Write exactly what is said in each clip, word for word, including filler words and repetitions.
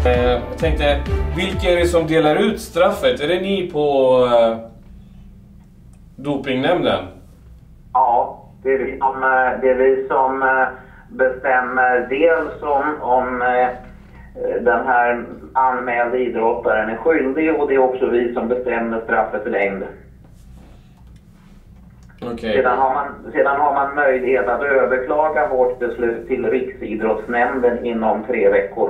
Jag tänkte, vilka är det som delar ut straffet? Är det ni på uh, dopingnämnden? Ja, det är vi som, det är vi som bestämmer dels om, om den här anmälda idrottaren är skyldig, och det är också vi som bestämmer straffet i längd. Okay. Sedan har man, sedan har man möjlighet att överklaga vårt beslut till Riksidrottsnämnden inom tre veckor.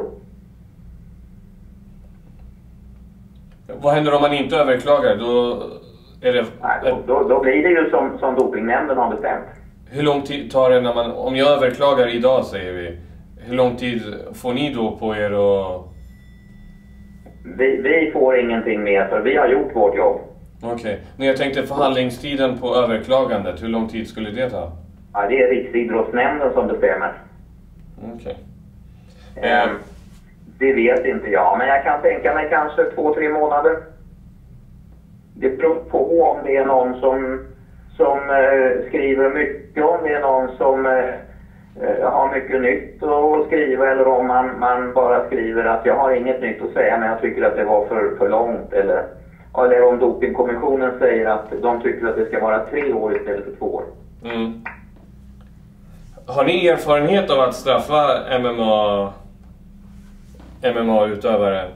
Vad händer om man inte överklagar? Då, är det... Nej, då, då blir det ju som, som dopingnämnden har bestämt. Hur lång tid tar det när man... Om jag överklagar idag, säger vi. Hur lång tid får ni då på er och... Vi, vi får ingenting mer, för vi har gjort vårt jobb. Okej. Okay. Men jag tänkte förhandlingstiden på överklagandet. Hur lång tid skulle det ta? Ja, det är Riksidrottsnämnden som bestämmer. Okej. Okay. Eh, det vet inte jag, men jag kan tänka mig kanske två, tre månader. Det beror på om det är någon som, som eh, skriver mycket, om det är någon som eh, har mycket nytt att skriva, eller om man, man bara skriver att jag har inget nytt att säga men jag tycker att det var för, för långt, eller, eller om dopingkommissionen säger att de tycker att det ska vara tre år istället för två år. Mm. Har ni erfarenhet av att straffa M M A M M A-utövare?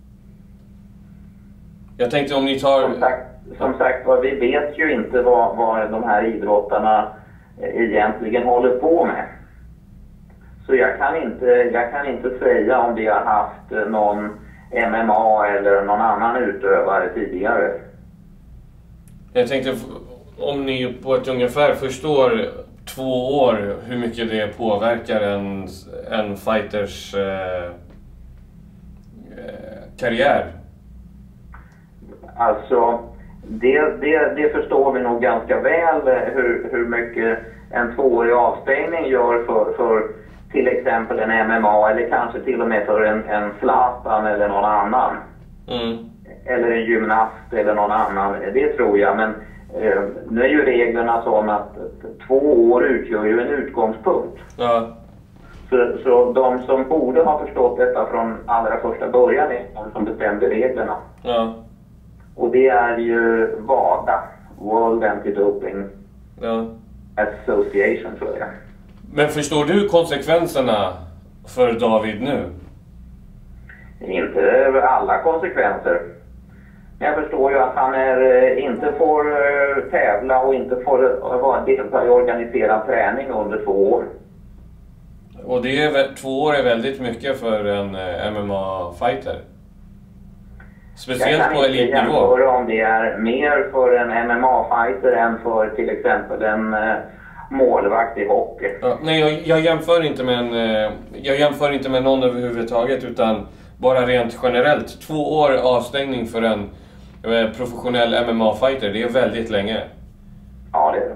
Jag tänkte om ni tar... Som sagt, som sagt vad vi vet ju inte vad, vad de här idrottarna egentligen håller på med. Så jag kan inte, jag kan inte säga om vi har haft någon M M A eller någon annan utövare tidigare. Jag tänkte om ni på ett ungefär förstår två år hur mycket det påverkar en, en fighters eh, karriär. Alltså, det, det, det förstår vi nog ganska väl hur, hur mycket en tvåårig avstängning gör för, för till exempel en M M A, eller kanske till och med för en, en Zlatan eller någon annan. Mm. Eller en gymnast eller någon annan, det tror jag. Men eh, nu är ju reglerna sådana att två år utgör ju en utgångspunkt. Ja. Så, så de som borde ha förstått detta från allra första början är de som bestämde reglerna. Ja. Och det är ju WADA, World Anti-Doping ja. Association, tror jag. Men förstår du konsekvenserna för David nu? Inte alla konsekvenser. Jag förstår ju att han är, inte får tävla och inte får delta i organiserad träning under två år. Och det är, två år är väldigt mycket för en M M A-fighter. Speciellt på elitnivå. Jag kan inte jämföra om det är mer för en M M A-fighter än för till exempel en uh, målvakt i hockey. Ja, nej, jag, jag jämför inte med en, uh, jag jämför inte med någon överhuvudtaget, utan bara rent generellt. Två år avstängning för en uh, professionell M M A-fighter, det är väldigt länge. Ja, det är det.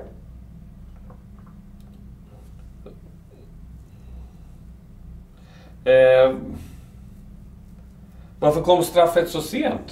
Uh, Varför kom straffet så sent?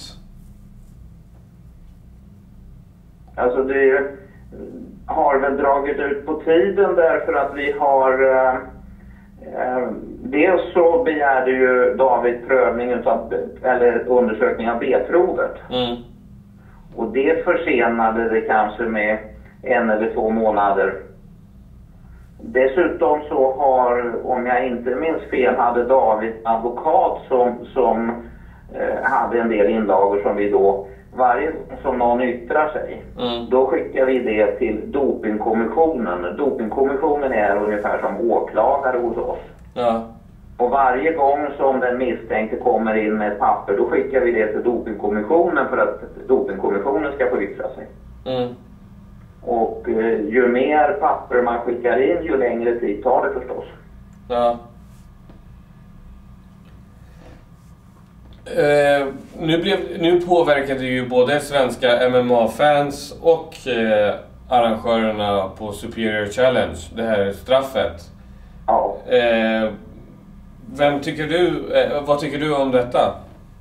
Alltså det har väl dragit ut på tiden därför att vi har... Eh, eh, dels så begärde ju David prövning utav, eller undersökning av B-provet. Mm. Och det försenade det kanske med en eller två månader. Dessutom så har, om jag inte minns fel, hade David advokat som... som hade en del inlagor som vi då, varje gång som någon yttrar sig, mm. då skickar vi det till dopingkommissionen. Dopingkommissionen är ungefär som åklagare hos oss. Ja. Och varje gång som den misstänkte kommer in med ett papper, då skickar vi det till dopingkommissionen för att dopingkommissionen ska få yttra sig. Mm. Och eh, ju mer papper man skickar in, ju längre tid tar det förstås. Ja. Uh, nu, blev, nu påverkade ju både svenska M M A-fans och uh, arrangörerna på Superior Challenge, det här straffet. Ja. Uh, vem tycker du, uh, vad tycker du om detta?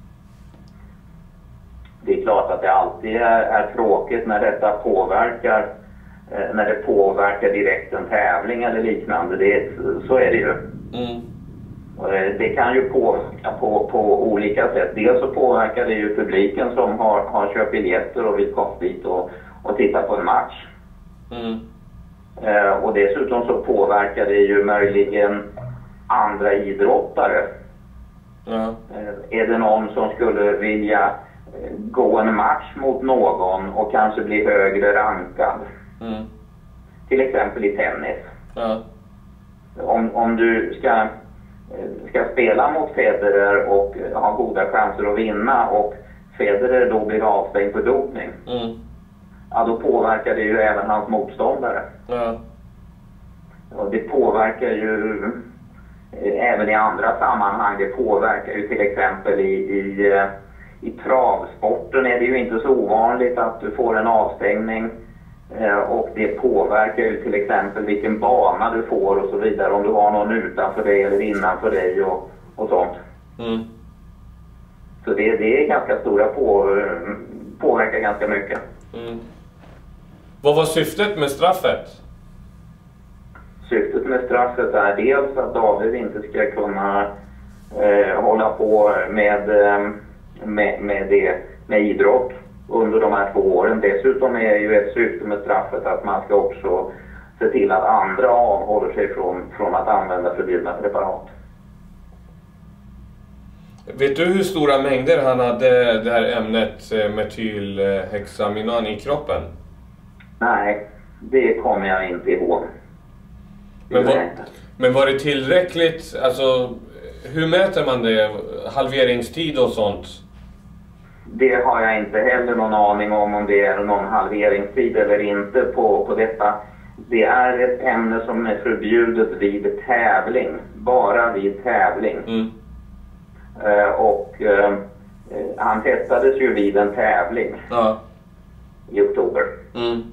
Det är klart att det alltid är, är tråkigt när detta påverkar, uh, när det påverkar direkt en tävling eller liknande. Det är, så är det ju. Mm. Det kan ju påverka på, på olika sätt. Dels så påverkar det ju publiken som har, har köpt biljetter och vill komma dit och, och titta på en match. Mm. Eh, och dessutom så påverkar det ju möjligen andra idrottare. Ja. Eh, är det någon som skulle vilja eh, gå en match mot någon och kanske bli högre rankad? Mm. Till exempel i tennis. Ja. Om, om du ska... ska spela mot Federer och ha goda chanser att vinna och Federer då blir avstängd för dopning. Mm. Ja, då påverkar det ju även hans motståndare. Ja. Och det påverkar ju även i andra sammanhang. Det påverkar ju till exempel i, i, i travsporten är det ju inte så ovanligt att du får en avstängning. Och det påverkar ju till exempel vilken bana du får och så vidare. Om du har någon utanför dig eller innanför dig och, och sånt. Mm. Så det, det är ganska stora på, påverkar ganska mycket. Mm. Vad var syftet med straffet? Syftet med straffet är dels att David inte ska kunna eh, hålla på med, med, med, det, med idrott under de här två åren. Dessutom är ju ett syfte med straffet att man ska också se till att andra avhåller sig från, från att använda förbjudna preparat. Vet du hur stora mängder han hade det här ämnet metylhexaminan i kroppen? Nej, det kommer jag inte ihåg. Men var, men var det tillräckligt? Alltså, hur mäter man det? Halveringstid och sånt? Det har jag inte heller någon aning om om det är någon halveringstid eller inte på, på detta. Det är ett ämne som är förbjudet vid tävling. Bara vid tävling. Mm. Uh, och uh, han testades ju vid en tävling. Ja. I oktober. Mm.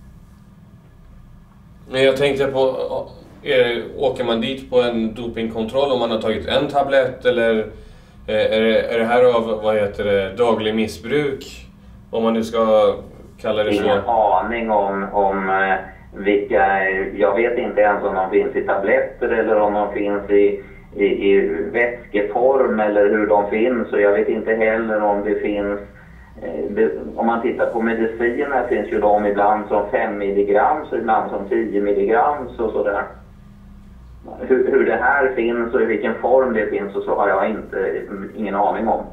Men jag tänkte på, är, åker man dit på en dopingkontroll om man har tagit en tablett eller är det, är det här av, vad heter det, daglig missbruk? Om man nu ska kalla det så. Ingen aning om, om eh, vilka, jag vet inte ens om de finns i tabletter eller om de finns i, i, i vätskeform eller hur de finns. Och jag vet inte heller om det finns, eh, det, om man tittar på mediciner finns ju de ibland som fem milligram så ibland som tio milligram och sådär. Hur, hur det här finns och i vilken form det finns och så har jag inte, ingen aning om.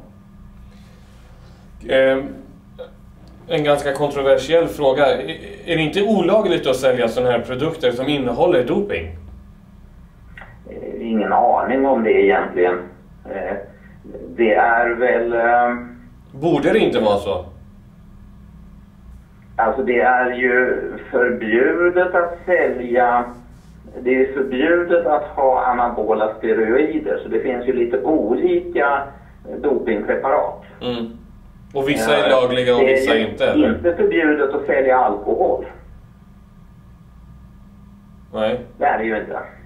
Eh, en ganska kontroversiell fråga. Är det inte olagligt att sälja sådana här produkter som innehåller doping? Eh, ingen aning om det egentligen. Eh, det är väl... Eh, Borde det inte vara så? Alltså det är ju förbjudet att sälja... Det är förbjudet att ha anabola steroider, så det finns ju lite olika dopingpreparat. Mm. Och vissa är lagliga och vissa inte, eller? Det är inte förbjudet att sälja alkohol. Nej. Det är det ju inte.